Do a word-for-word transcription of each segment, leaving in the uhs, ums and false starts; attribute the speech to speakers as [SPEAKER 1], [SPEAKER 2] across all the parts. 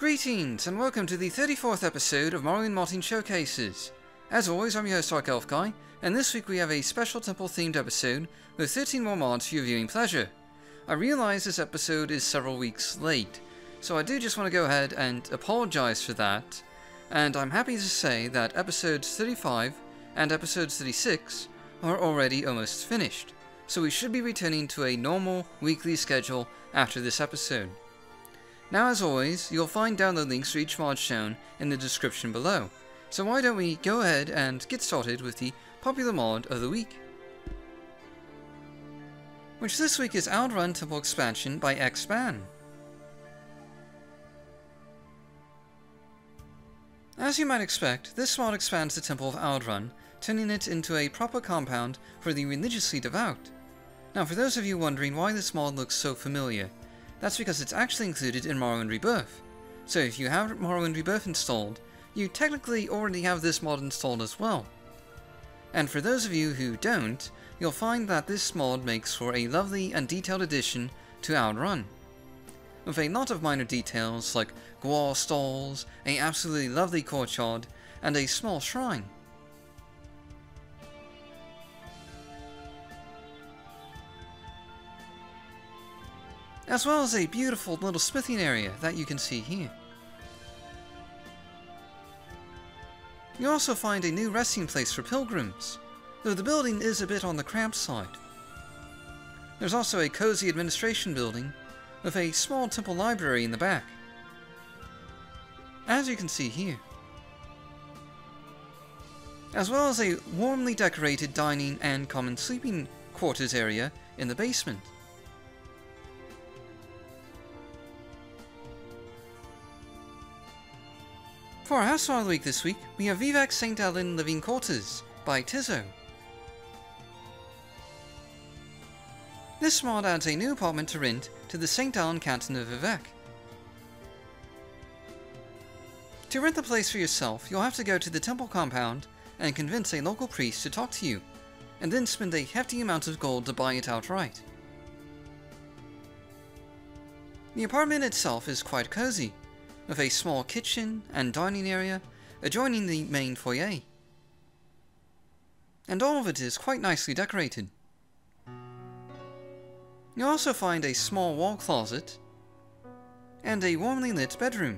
[SPEAKER 1] Greetings and welcome to the thirty-fourth episode of Morrowind Modding Showcases. As always, I'm your host Dark Elf Guy, and this week we have a special temple themed episode with thirteen more mods for your viewing pleasure. I realise this episode is several weeks late, so I do just want to go ahead and apologise for that, and I'm happy to say that episodes thirty-five and episodes thirty-six are already almost finished, so we should be returning to a normal weekly schedule after this episode. Now, as always, you'll find download links for each mod shown in the description below, so why don't we go ahead and get started with the popular mod of the week. Which this week is Outrun Temple Expansion by X-Ban. As you might expect, this mod expands the Temple of Outrun, turning it into a proper compound for the religiously devout. Now, for those of you wondering why this mod looks so familiar, that's because it's actually included in Morrowind Rebirth. So if you have Morrowind Rebirth installed, you technically already have this mod installed as well. And for those of you who don't, you'll find that this mod makes for a lovely and detailed addition to Outrun, with a lot of minor details like Gwar stalls, a absolutely lovely courtyard, and a small shrine. As well as a beautiful little smithing area that you can see here. You also find a new resting place for pilgrims, though the building is a bit on the cramped side. There's also a cozy administration building with a small temple library in the back, as you can see here, as well as a warmly decorated dining and common sleeping quarters area in the basement. For our house mod of the week this week, we have Vivec Saint Ellen Living Quarters by Tizo. This mod adds a new apartment to rent to the Saint Ellen Canton of Vivec. To rent the place for yourself, you'll have to go to the temple compound and convince a local priest to talk to you, and then spend a hefty amount of gold to buy it outright. The apartment itself is quite cozy, with a small kitchen and dining area adjoining the main foyer. And all of it is quite nicely decorated. You'll also find a small wall closet and a warmly lit bedroom.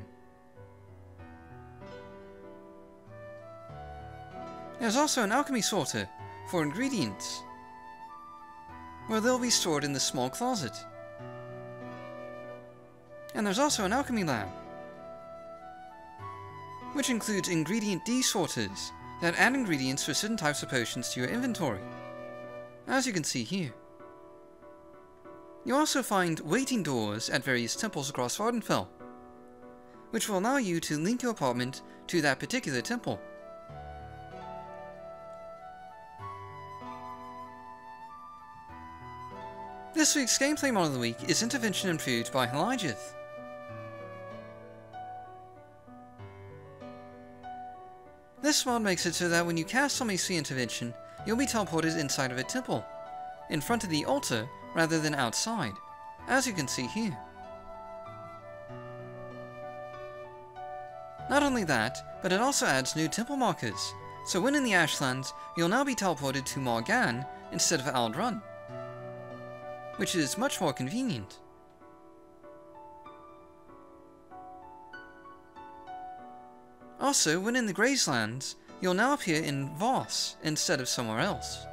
[SPEAKER 1] There's also an alchemy sorter for ingredients, where they'll be stored in the small closet. And there's also an alchemy lab, which includes ingredient desorters that add ingredients for certain types of potions to your inventory, as you can see here. You also find waiting doors at various temples across Vvardenfell, which will allow you to link your apartment to that particular temple. This week's gameplay mod of the week is Intervention Improved by Halijeth. This mod makes it so that when you cast some A C intervention, you'll be teleported inside of a temple, in front of the altar rather than outside, as you can see here. Not only that, but it also adds new temple markers, so when in the Ashlands, you'll now be teleported to Morgan instead of Outrun, which is much more convenient. Also, when in the Grazelands, you'll now appear in Voss instead of somewhere else.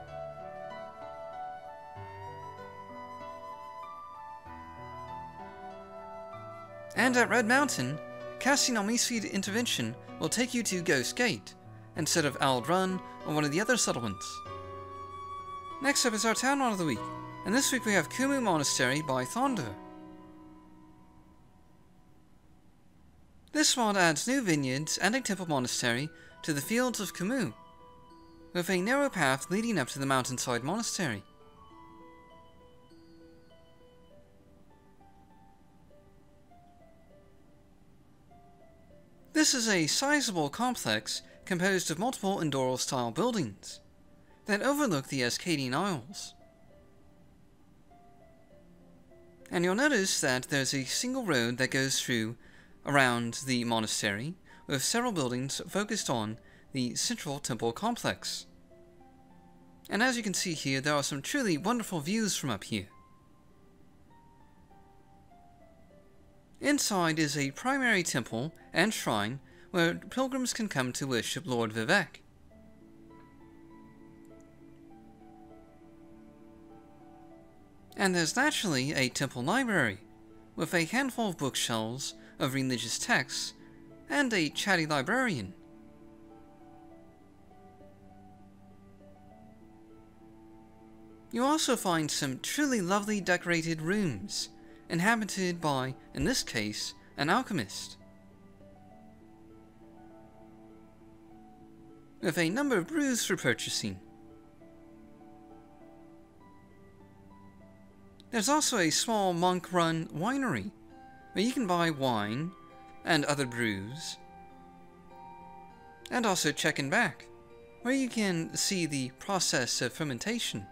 [SPEAKER 1] And at Red Mountain, casting Almesfeed Intervention will take you to Ghost Gate, instead of Outrun or one of the other settlements. Next up is our town mod of the week, and this week we have Kumu Monastery by Thonder. This mod adds new vineyards and a temple monastery to the Fields of Kumu, with a narrow path leading up to the mountainside monastery. This is a sizable complex composed of multiple Andorral-style buildings that overlook the Escadian Isles. And you'll notice that there's a single road that goes through around the monastery, with several buildings focused on the central temple complex. And as you can see here, there are some truly wonderful views from up here. Inside is a primary temple and shrine where pilgrims can come to worship Lord Vivek. And there's naturally a temple library, with a handful of bookshelves of religious texts, and a chatty librarian. You also find some truly lovely decorated rooms, inhabited by, in this case, an alchemist, with a number of brews for purchasing. There's also a small monk-run winery, where you can buy wine and other brews, and also check in back, where you can see the process of fermentation.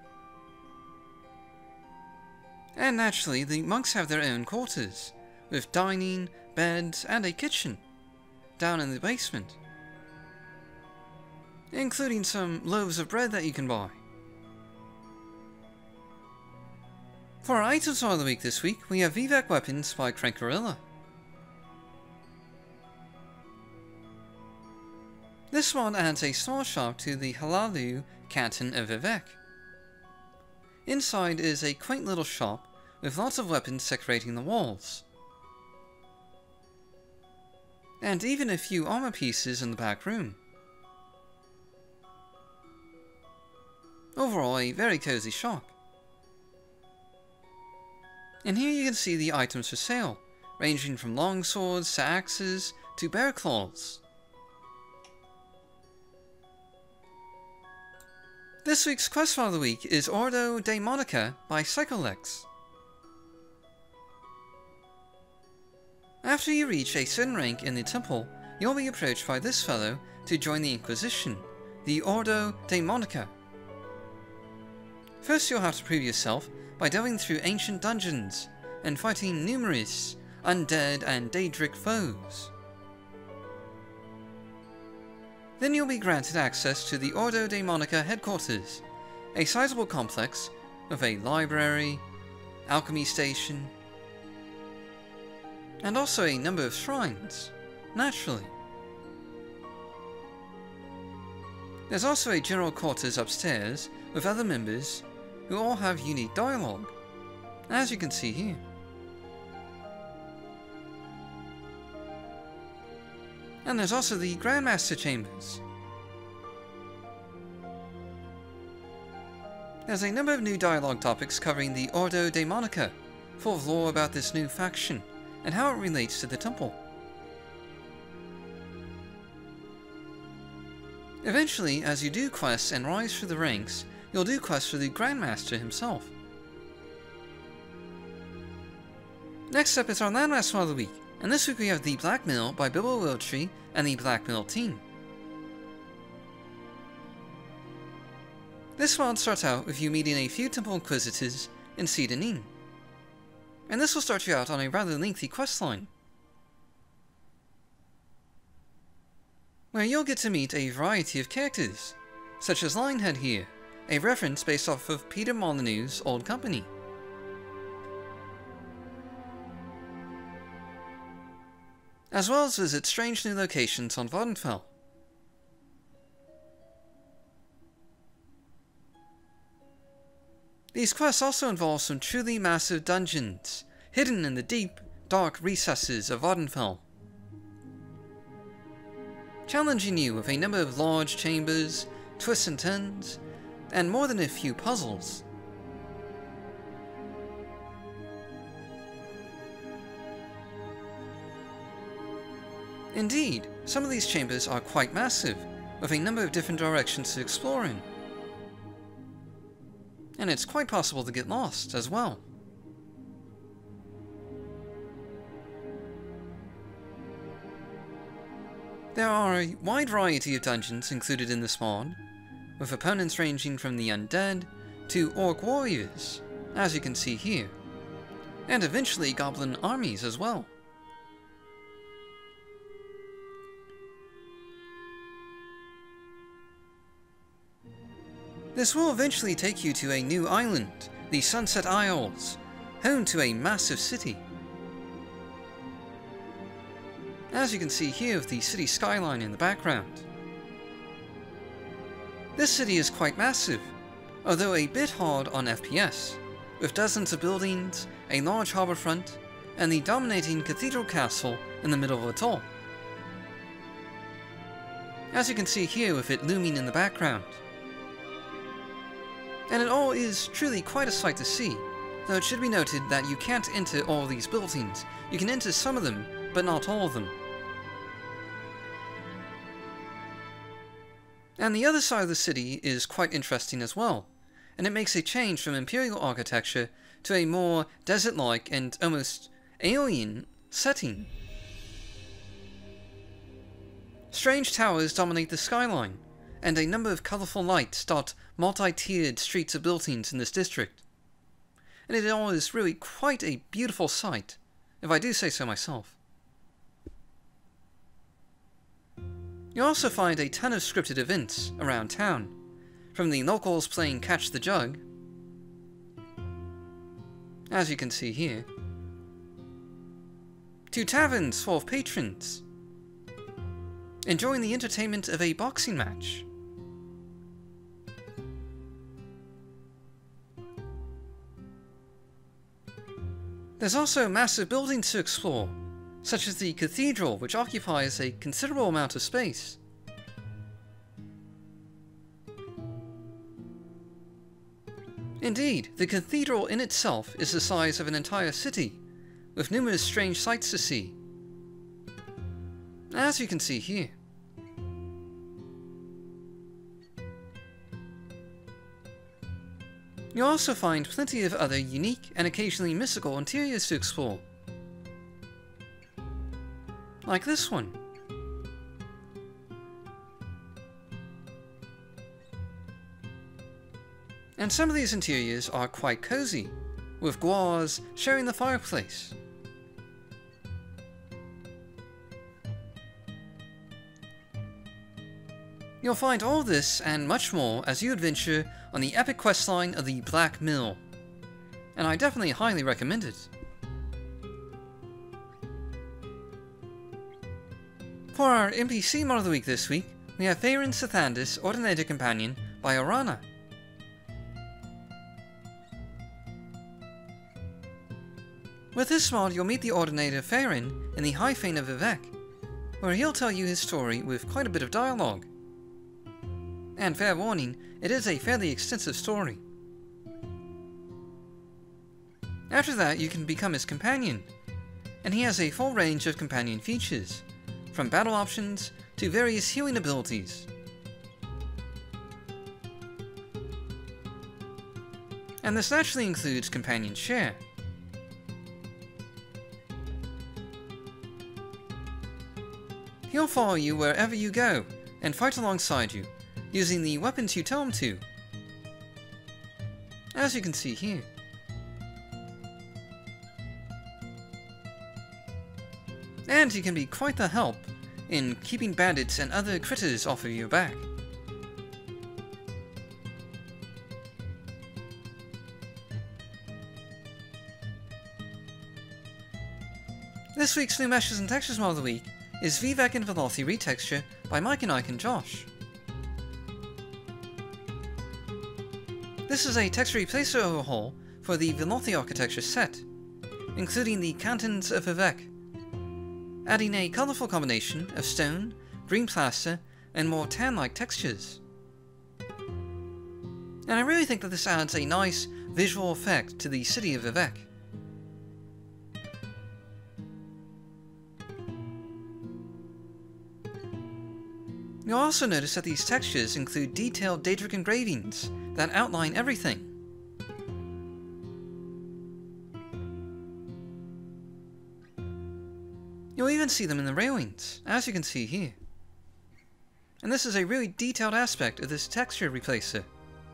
[SPEAKER 1] And naturally, the monks have their own quarters, with dining, beds, and a kitchen down in the basement, including some loaves of bread that you can buy. For our items of the week this week, we have Vivek Weapons by Crankorilla. This one adds a small shop to the Halalu Canton of Vivek. Inside is a quaint little shop with lots of weapons decorating the walls, and even a few armor pieces in the back room. Overall, a very cozy shop. And here you can see the items for sale, ranging from long swords to axes to bear claws. This week's quest file of the week is Ordo Daemonica by Psycholex. After you reach a certain rank in the temple, you'll be approached by this fellow to join the Inquisition, the Ordo Daemonica. First you'll have to prove yourself by delving through ancient dungeons and fighting numerous undead and Daedric foes. Then you'll be granted access to the Ordo Daemonica headquarters, a sizable complex with a library, alchemy station, and also a number of shrines, naturally. There's also a general quarters upstairs with other members who all have unique dialogue, as you can see here. And there's also the Grandmaster Chambers. There's a number of new dialogue topics covering the Ordo Daemonica, full of lore about this new faction and how it relates to the temple. Eventually, as you do quests and rise through the ranks, you'll do quests for the Grandmaster himself. Next up is our Landmass Mod of the Week, and this week we have The Black Mill by Bilbo Wiltshire and the Black Mill team. This mod starts out with you meeting a few Temple Inquisitors in Sedanin, and this will start you out on a rather lengthy questline, where you'll get to meet a variety of characters, such as Lionhead here, a reference based off of Peter Molyneux's old company. As well as visit strange new locations on Vvardenfell. These quests also involve some truly massive dungeons, hidden in the deep, dark recesses of Vvardenfell, challenging you with a number of large chambers, twists and turns, and more than a few puzzles. Indeed, some of these chambers are quite massive, with a number of different directions to explore in. And it's quite possible to get lost as well. There are a wide variety of dungeons included in this mod, with opponents ranging from the undead to orc warriors, as you can see here, and eventually goblin armies as well. This will eventually take you to a new island, the Sunset Isles, home to a massive city. As you can see here with the city skyline in the background. This city is quite massive, although a bit hard on F P S, with dozens of buildings, a large harbourfront, and the dominating cathedral castle in the middle of it all. As you can see here with it looming in the background. And it all is truly quite a sight to see, though it should be noted that you can't enter all these buildings. You can enter some of them, but not all of them. And the other side of the city is quite interesting as well, and it makes a change from imperial architecture to a more desert-like and almost alien setting. Strange towers dominate the skyline, and a number of colourful lights dot multi-tiered streets of buildings in this district. And it all is really quite a beautiful sight, if I do say so myself. You also find a ton of scripted events around town, from the locals playing Catch the Jug, as you can see here, to taverns full of patrons, enjoying the entertainment of a boxing match. There's also massive buildings to explore, such as the cathedral, which occupies a considerable amount of space. Indeed, the cathedral in itself is the size of an entire city, with numerous strange sights to see, as you can see here. You'll also find plenty of other unique and occasionally mystical interiors to explore, like this one. And some of these interiors are quite cozy, with guars sharing the fireplace. You'll find all this and much more as you adventure on the epic questline of the Black Mill, and I definitely highly recommend it. For our N P C mod of the week this week, we have Faerun Sithandis, Ordinator Companion by Orana. With this mod, you'll meet the Ordinator Faerun in the High Fane of Vivec, where he'll tell you his story with quite a bit of dialogue. And fair warning, it is a fairly extensive story. After that, you can become his companion, and he has a full range of companion features, from battle options to various healing abilities. And this naturally includes companion share. He'll follow you wherever you go, and fight alongside you, using the weapons you tell him to, as you can see here. And he can be quite the help in keeping bandits and other critters off of your back. This week's new Meshes and Textures mod of the week is Vivec and Velothi Retexture by Mike and Ike and Josh. This is a texture replacer overhaul for the Velothi architecture set, including the Cantons of Vivec, adding a colourful combination of stone, green plaster, and more tan-like textures. And I really think that this adds a nice visual effect to the city of Vivec. You'll also notice that these textures include detailed Daedric engravings that outline everything. You'll even see them in the railings, as you can see here. And this is a really detailed aspect of this texture replacer.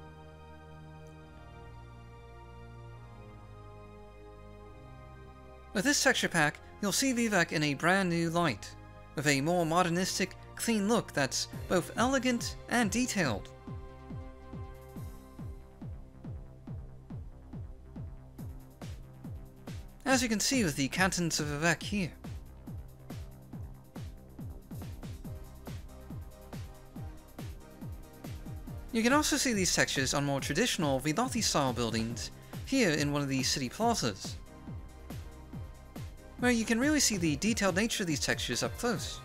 [SPEAKER 1] With this texture pack, you'll see Vivec in a brand new light, with a more modernistic, clean look that's both elegant and detailed. as you can see with the cantons of Vivec here. You can also see these textures on more traditional Velothi style buildings here in one of the city plazas, where you can really see the detailed nature of these textures up close.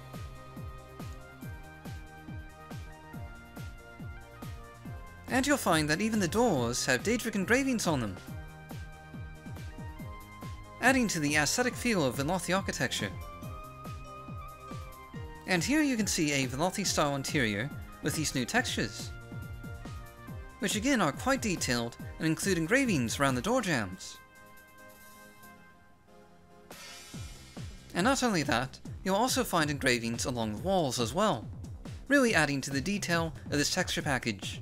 [SPEAKER 1] And you'll find that even the doors have Daedric engravings on them, adding to the aesthetic feel of Velothi architecture. And here you can see a Velothi style interior with these new textures, which again are quite detailed and include engravings around the door jambs. And not only that, you'll also find engravings along the walls as well, really adding to the detail of this texture package.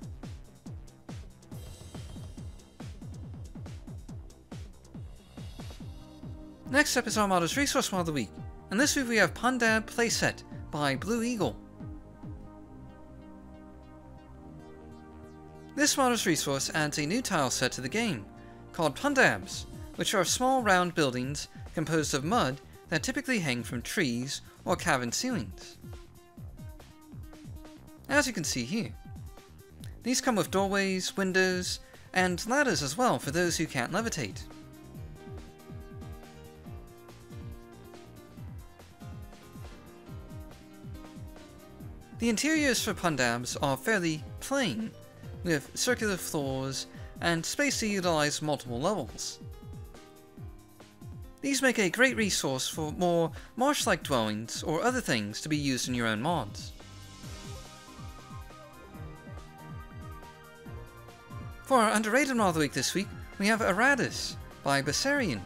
[SPEAKER 1] Next up is Armada's Resource Mod of the Week, and this week we have Pandab Playset by Blue Eagle. This modest resource adds a new tile set to the game, called Pandabs, which are small round buildings composed of mud that typically hang from trees or cavern ceilings. As you can see here, these come with doorways, windows, and ladders as well for those who can't levitate. The interiors for Pandabs are fairly plain, with circular floors and space to utilize multiple levels. These make a great resource for more marsh-like dwellings or other things to be used in your own mods. For our underrated mod of the week this week, we have Aradis by Bessarion.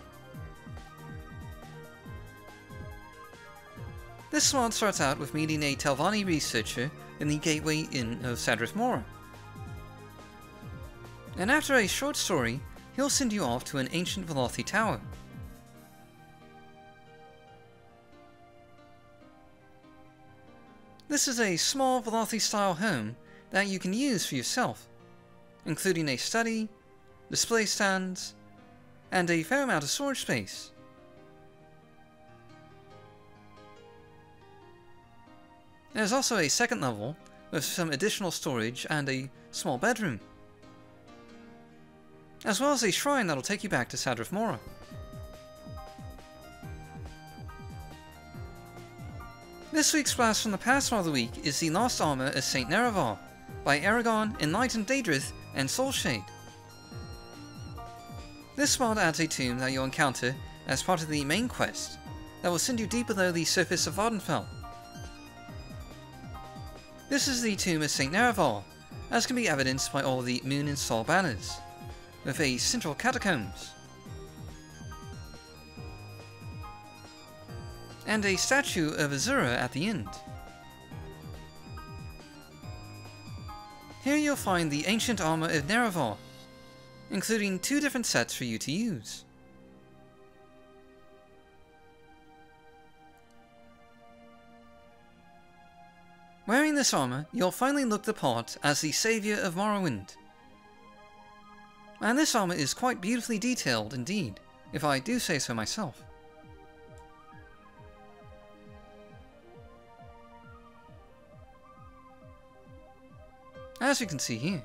[SPEAKER 1] This mod starts out with meeting a Telvanni researcher in the Gateway Inn of Sadrith Mora. And after a short story, he'll send you off to an ancient Velothi tower. This is a small Velothi-style home that you can use for yourself, including a study, display stands, and a fair amount of storage space. There's also a second level with some additional storage and a small bedroom, as well as a shrine that'll take you back to Sadrith Mora. This week's Blast from the Past mod of the week is the Lost Armor of Saint Nerevar by Aragon, Enlightened Daedrith, and Soulshade. This mod adds a tomb that you'll encounter as part of the main quest that will send you deep below the surface of Vardenfell. This is the tomb of Saint Nerevar, as can be evidenced by all the Moon and Sol banners, with a central catacombs, and a statue of Azura at the end. Here you'll find the ancient armor of Nerevar, including two different sets for you to use. Wearing this armor, you'll finally look the part as the Saviour of Morrowind. And this armor is quite beautifully detailed indeed, if I do say so myself. As you can see here.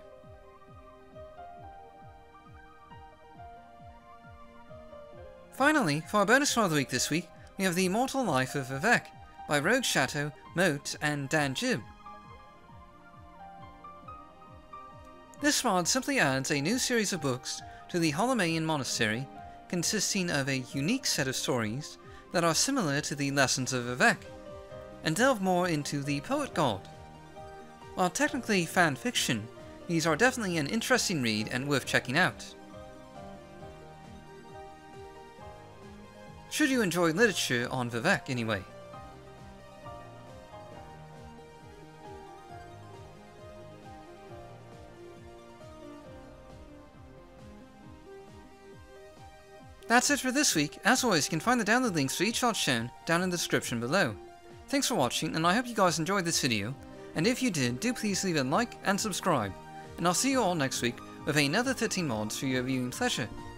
[SPEAKER 1] Finally, for our bonus mod of the week this week, we have The Immortal Life of Vivec by Rogue Shadow, Moat, and Dan Jib. This mod simply adds a new series of books to the Holomaean Monastery, consisting of a unique set of stories that are similar to the Lessons of Vivec, and delve more into the Poet God. While technically fan fiction, these are definitely an interesting read and worth checking out. Should you enjoy literature on Vivec anyway. That's it for this week. As always, you can find the download links for each art shown down in the description below. Thanks for watching, and I hope you guys enjoyed this video, and if you did, do please leave a like and subscribe, and I'll see you all next week with another thirteen mods for your viewing pleasure.